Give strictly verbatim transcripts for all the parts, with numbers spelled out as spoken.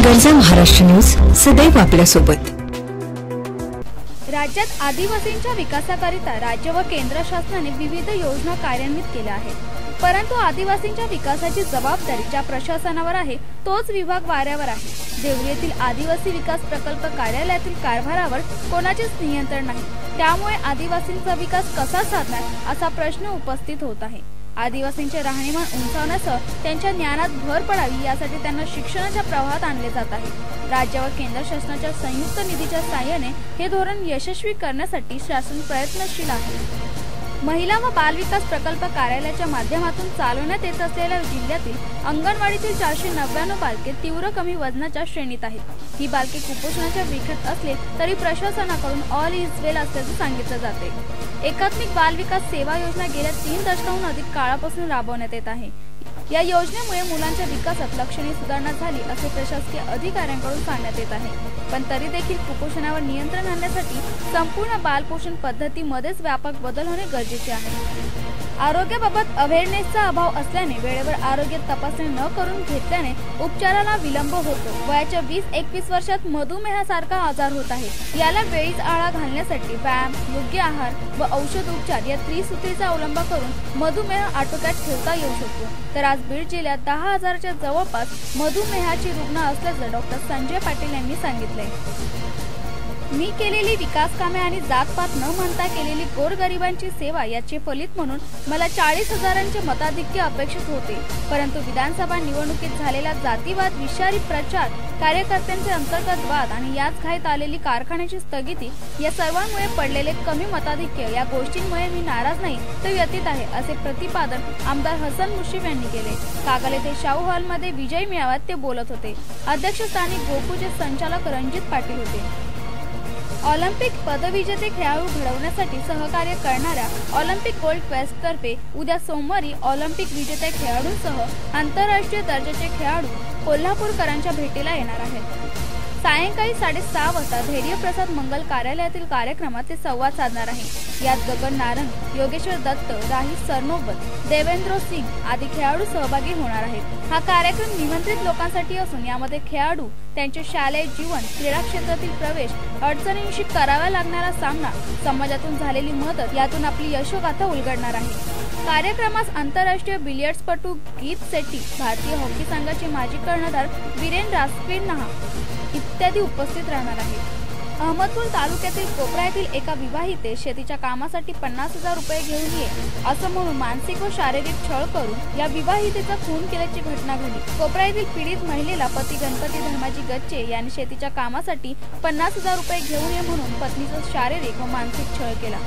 गरजा महाराष्ट्र न्यूज सदैव आपल्या सोबत। राज्यात आदिवासींच्या विकासाकरिता राज्य व केंद्र शासनाने विविध योजना कार्यान्वित केल्या आहेत, परंतु आदिवासींच्या विकासाची जबाबदारी ज्या प्रशासनावर आहे तोच विभाग वाऱ्यावर आहे। देवरी येथील आदिवासी विकास प्रकल्प कार्यालयातील कारभारावर कोणाचेच नियंत्रण नाही, त्यामुळे आदिवासींचा विकास कसा साधणार असा प्रश्न उपस्थित होत आहे। आदिवासींचे राहणीमान उंचावण्यासह त्यांच्या ज्ञानात भर पडावी यासाठी त्यांना शिक्षणाच्या प्रवाहात आणले जात आहे। राज्य व केंद्र शासनाच्या संयुक्त निधीच्या सहाय्याने हे धोरण यशस्वी करण्यासाठी शासन प्रयत्नशील आहे। महिला व बाल विकास प्रकल्प कार्यालयाच्या माध्यमातून चालवण्यात येत असलेल्या जिल्ह्यातील अंगणवाडीतील चारशे नव्याण्णव बालके तीव्र कमी वजनाच्या श्रेणीत आहेत। ही बालके कुपोषणाच्या विळख्यात असले तरी प्रशासनाकडून ऑल इज वेल असल्याचे सांगितले जाते। एकात्मिक बाल विकास सेवा योजना गेल्या तीन दशकाहून अधिक काळापासून राबवण्यात येत आहे। या योजनेमुळे मुलांच्या विकासात लक्षणीय सुधारणा झाली असे प्रशासकीय अधिकाऱ्यांकडून सांगण्यात येत आहे, पण तरी देखील कुपोषणावर नियंत्रण आणण्यासाठी संपूर्ण बालपोषण पद्धतीमध्येच व्यापक बदल होणे गरजेचे आहे। आरोग्याबाबत अवेअरनेसचा अभाव असल्याने वेळेवर आरोग्य तपासणी न करून घेतल्याने उपचाराला विलंब होतो। वयाच्या वीस एकवीस वर्षात मधुमेहासारखा आजार होत आहे। याला वेळीच आळा घालण्यासाठी व्यायाम, योग्य आहार व औषध उपचार या त्रिसूत्रीचा अवलंब करून मधुमेह आटोक्यात ठेवता येऊ शकतो। तर आज बीड जिल्ह्यात दहा हजाराच्या जवळपास मधुमेहाची रुग्ण असल्याचं डॉक्टर संजय पाटील यांनी सांगितले। मी केलेली विकास कामे आणि जातपात न म्हणता केलेली गोरगरिबांची सेवा याचे फलित म्हणून मला चाळीस हजारांचे मताधिक्य अपेक्षित होते, परंतु विधानसभा निवडणुकीत झालेला जातीवाद, विषारी प्रचार, कार्यकर्त्यांचे अंतर्गत वाद आणि याच घाईत आलेली कारखान्याची स्थगिती या सर्वांमुळे पडलेले कमी मताधिक्य या गोष्टींमुळे मी नाराज नाही तर व्यतीत आहे असे प्रतिपादन आमदार हसन मुश्रीफ यांनी केले। कागल येथे शाहू हॉलमध्ये विजयी मेळाव्यात ते बोलत होते। अध्यक्षस्थानी गोकुळचे संचालक रणजित पाटील होते। ऑलिम्पिक पदविजेते खेळाडू घडवण्यासाठी सहकार्य करणाऱ्या ऑलिम्पिक गोल्ड क्वेस्ट तर्फे उद्या सोमवारी ऑलिम्पिक विजेत्या खेळाडूंसह आंतरराष्ट्रीय दर्जाचे खेळाडू कोल्हापूरकरांच्या भेटीला येणार आहेत। सायंकाळी साडेसहा वाजता धैर्य प्रसाद मंगल कार्यालयातील कार्यक्रमात ते संवाद साधणार आहे। यात गगन नारंग, योगेश्वर दत्त, राही सरनोबत, देवेंद्र सिंग आदी खेळाडू सहभागी होणार आहेत। हा कार्यक्रम निमंत्रित लोकांसाठी असून यामध्ये खेळाडू, त्यांचे शालेय जीवन, क्रीडा क्षेत्रातील प्रवेश, अडचणींशी करावा लागणारा सामना, समाजातून झालेली मदत यातून आपली यशोगाथा उलगडणार आहे। कार्यक्रमास आंतरराष्ट्रीय बिलियर्ड्सपटू गीत सेट्टी, भारतीय हॉकी संघाचे माजी कर्णधार वीरेन रासक्रीनहा इत्यादी उपस्थित राहणार आहेत। अहमदपूर तालुक्यातील कोपरा येथील एका विवाहिते शेतीच्या कामासाठी पन्नास हजार रुपये घेऊन ये असं म्हणून मानसिक व शारीरिक छळ करून या विवाहितेचा खून केल्याची घटना घडली। कोपरा येथील पीडित महिलेला पती गणपती धर्माजी गच्चे यांनी शेतीच्या कामासाठी पन्नास हजार रुपये घेऊन ये म्हणून पत्नीचा शारीरिक व मानसिक छळ केला,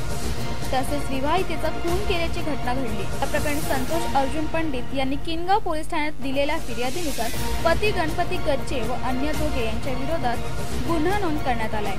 तसेच विवाहितेचा खून केल्याची घटना घडली। या प्रकरणी संतोष अर्जुन पंडित यांनी किनगाव पोलीस ठाण्यात दिलेल्या फिर्यादीनुसार पती गणपती गच्चे व अन्य दोघे यांच्या विरोधात गुन्हा नोंद करण्यात आलाय।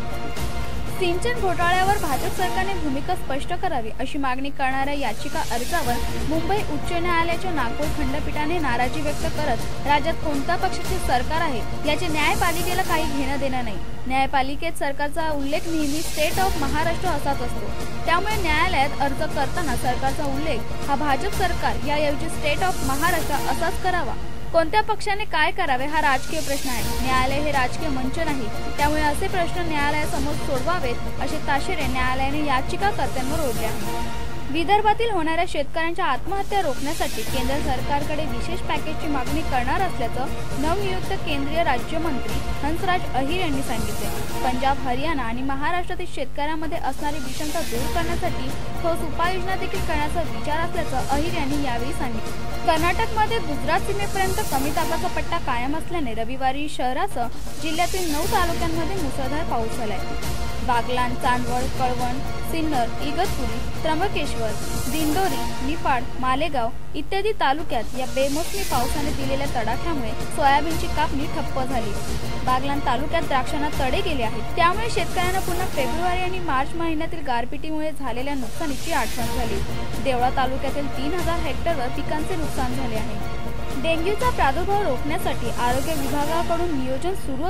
सिंचन घोटाळ्यावर भाजप सरकारने भूमिका स्पष्ट करावी अशी मागणी करणाऱ्या याचिका अर्जावर मुंबई उच्च न्यायालयाच्या नागपूर खंडपीठाने नाराजी व्यक्त करत राज्यात कोणत्या पक्षाचे सरकार आहे याचे न्यायपालिकेला काही घेणं देणं नाही। न्यायपालिकेत सरकारचा उल्लेख नेहमी स्टेट ऑफ महाराष्ट्र असाच असतो, त्यामुळे न्यायालयात अर्ज करताना सरकारचा उल्लेख हा भाजप सरकार याऐवजी स्टेट ऑफ महाराष्ट्र असाच करावा। कोणत्या पक्षाने काय करावे हा राजकीय प्रश्न आहे। न्यायालय हे राजकीय मंच नाही, त्यामुळे असे प्रश्न न्यायालयासमोर सोडवावेत असे ताशेरे न्यायालयाने याचिकाकर्त्यांवर ओढले आहे। विदर्भातील होणाऱ्या शेतकऱ्यांच्या आत्महत्या रोखण्यासाठी केंद्र सरकारकडे विशेष पॅकेजची मागणी करणार असल्याचं नवनियुक्त केंद्रीय राज्यमंत्री हंसराज अहिर यांनी सांगितले। पंजाब, हरियाणा आणि महाराष्ट्रातील शेतकऱ्यांमध्ये असणारी विषमता दूर करण्यासाठी ठोस उपाययोजना देखील करण्याचा विचार असल्याचं अहिर यांनी यावेळी सांगितले। कर्नाटकमध्ये गुजरात सीमेपर्यंत कमी दाबाचा पट्टा कायम असल्याने रविवारी शहरासह जिल्ह्यातील नऊ तालुक्यांमध्ये मुसळधार पाऊस झालाय। बागलाण, चांदवड, कळवण, सिन्नर, इगतपुरी, त्र्यंबकेश्वर, दिंडोरी, निफाड, मालेगाव इत्यादी तालुक्यात या बेमोसमी पावसाने दिलेल्या तडाख्यामुळे सोयाबीनची कापणी ठप्प झाली। बागलाण तालुक्यात द्राक्षांना तडे गेले आहेत, त्यामुळे शेतकऱ्यांना पुन्हा फेब्रुवारी आणि मार्च महिन्यातील गारपिटीमुळे झालेल्या नुकसानीची आठवण झाली। देवळा तालुक्यातील तीन हजार हेक्टरवर पिकांचे नुकसान झाले आहे। डेंग्यूचा प्रादुर्भाव रोखण्यासाठी आरोग्य विभागाकडून नियोजन सुरू असून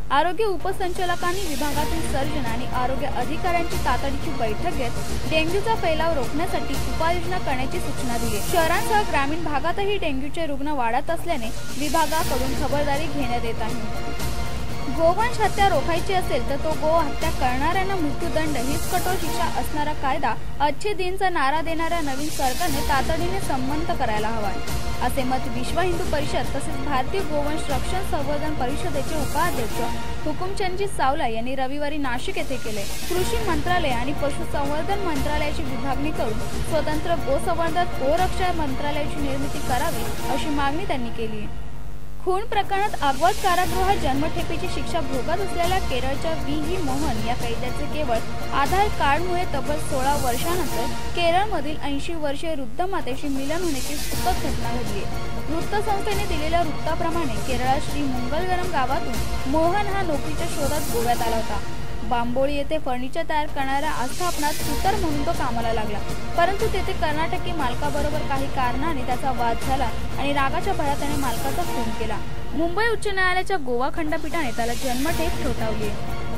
आरोग्य उपसंचालकांनी विभागातील सर्जन आणि आरोग्य अधिकाऱ्यांची तातडीची बैठक घेत डेंग्यूचा फैलाव रोखण्यासाठी उपाययोजना करण्याची सूचना दिली। शहरांसह ग्रामीण भागातही डेंग्यूचे रुग्ण वाढत असल्याने विभागाकडून खबरदारी घेण्यात येत आहे। गोवंश हत्या रोखायची असेल तर तो गो हत्या करणाऱ्यांना मृत्यूदंड हीच कठोर शिक्षा असणारा कायदा अच्छे दिनचा नारा देणाऱ्या नवीन सरकारने तातडीने संमत करायला हवा असे मत विश्व हिंदू परिषद तसेच भारतीय गोवंश रक्षण संवर्धन परिषदेचे उपाध्यक्ष हुकुमचंदजी सावला यांनी रविवारी नाशिक येथे केले। कृषी मंत्रालय आणि पशुसंवर्धन मंत्रालयाची विभागणी करून स्वतंत्र गोसंवर्धन गोरक्षण मंत्रालयाची निर्मिती करावी अशी मागणी त्यांनी केली आहे। खून प्रकरणात आग्वाद कारागृहात जन्मठेपेची शिक्षा भोगत असलेल्या केरळच्या व्ही व्ही मोहन या कैद्याचे केवळ आधार कार्डमुळे तब्बल सोळा वर्षानंतर केरळमधील ऐंशी वर्षीय वृद्ध मातेशी मिलन होण्याची सुखद घटना घडली। वृत्तसंस्थेने दिलेल्या वृत्ताप्रमाणे केरळात श्री मंगलगरम गावातून मोहन हा नोकरीच्या शोधात गोव्यात आला होता। बांबोळी येथे फर्निचर तयार करणाऱ्या आस्थापनात सुतार म्हणून तो कामाला लागला, परंतु तेथे कर्नाटकी मालकाबरोबर काही कारणाने त्याचा वाद झाला आणि रागाच्या भरात त्याने मालकाचा खून केला। मुंबई उच्च न्यायालयाच्या गोवा खंडपीठाने त्याला जन्मठेप ठोठावली।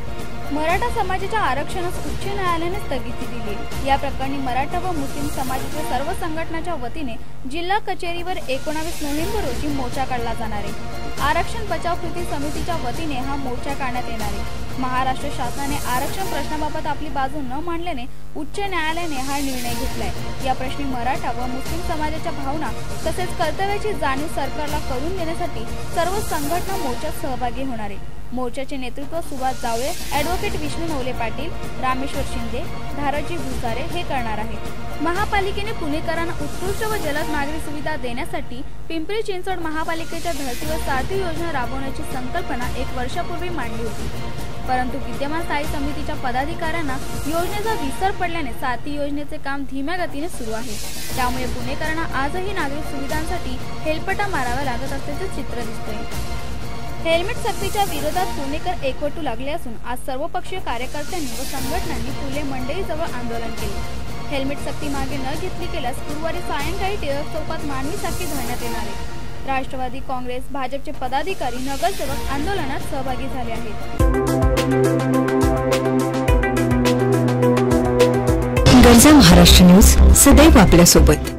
मराठा समाजाच्या आरक्षणास उच्च न्यायालयाने स्थगिती दिली। या प्रकरणी मराठा व मुस्लिम समाजाच्या सर्व संघटनांच्या वतीने जिल्हा कचेरीवर एकोणावीस नोव्हेंबर रोजी मोर्चा काढला जाणार आहे। आरक्षण बचाव कृती समितीच्या वतीने हा मोर्चा काढण्यात येणार आहे। महाराष्ट्र शासनाने आरक्षण प्रश्नाबाबत आपली बाजू न मांडल्याने उच्च न्यायालयाने हा निर्णय घेतलाय। या प्रश्नी मराठा व मुस्लिम समाजाच्या भावना तसेच कर्तव्याची जाणीव सरकारला करून देण्यासाठी सर्व संघटना मोर्चात सहभागी होणार आहे। मोर्चाचे नेतृत्व सुभाष जावळे, ॲडव्होकेट विष्णू नवले पाटील, रामेश्वर शिंदे, धाराजी भुसारे हे करणार आहेत। महापालिकेने पुणेकरांना उत्कृष्ट व जलद नागरी सुविधा देण्यासाठी पिंपरी चिंचवड महापालिकेच्या धर्तीवर सारथी योजना राबवण्याची संकल्पना एक वर्षापूर्वी मांडली होती, परंतु विद्यमान स्थायी समितीच्या पदाधिकाऱ्यांना योजनेचा विसर पडल्याने सारथी योजनेचे काम धीम्या गतीने सुरू आहे। त्यामुळे पुणेकरांना आजही नागरिक सुविधांसाठी हेलपटा मारावा लागत असल्याचे चित्र दिसते। हेल्मेट सक्तीच्या विरोधात पुणेकर एकवटू लागले असून आज सर्वपक्षीय कार्यकर्त्यांनी व संघटनांनी फुले मंडईजवळ आंदोलन केले। हेल्मेट सक्ती मागे न घेतली केल्यास गुरुवारी सायंकाळी टिळक चौकात मानवी साखळी धरण्यात येणार आहे। राष्ट्रवादी काँग्रेस, भाजपचे पदाधिकारी, नगरसेवक आंदोलनात सहभागी झाले आहेत। गरजा महाराष्ट्र न्यूज सदैव आपल्या सोबत।